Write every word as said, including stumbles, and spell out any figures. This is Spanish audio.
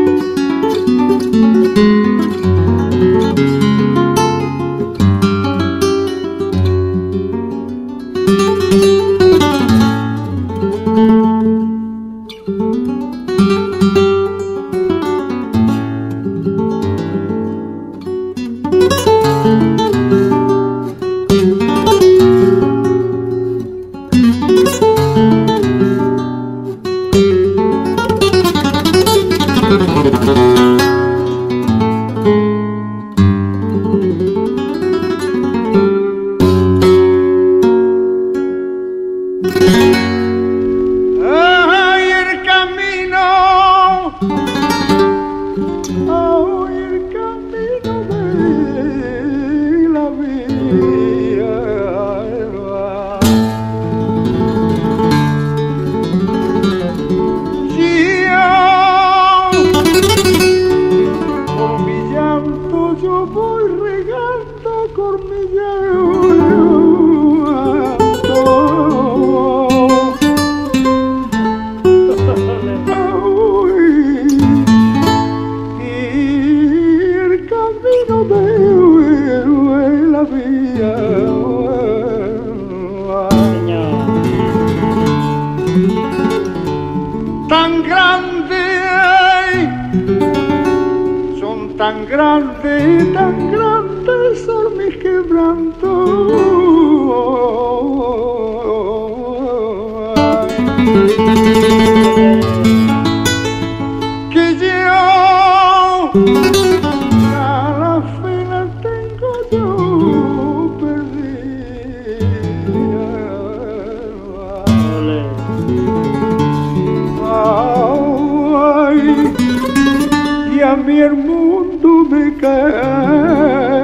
Tan grandes, son tan grandes, tan grandes son mis quebrantos. Que yo a la fe la tengo yo perdida. Ay, y a mí el mundo me cae